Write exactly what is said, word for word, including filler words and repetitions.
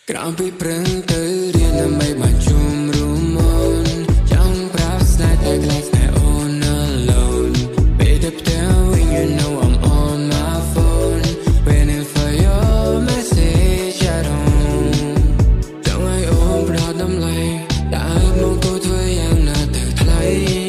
ក្រោមពីព្រឹងទៅរៀនដើម្បីបានជួមរួមមុនចង់ប្រាប់ស្នេហ៍តែខ្លាចស្នេហ៍ on alone ពេលទៅផ្ទះវិញ you know I'm on my phone waiting for your message at home ចង់ឲ្យអូនផ្ដោតតម្លៃតែមកគូធ្វើយ៉ាងណាទៅថ្លៃ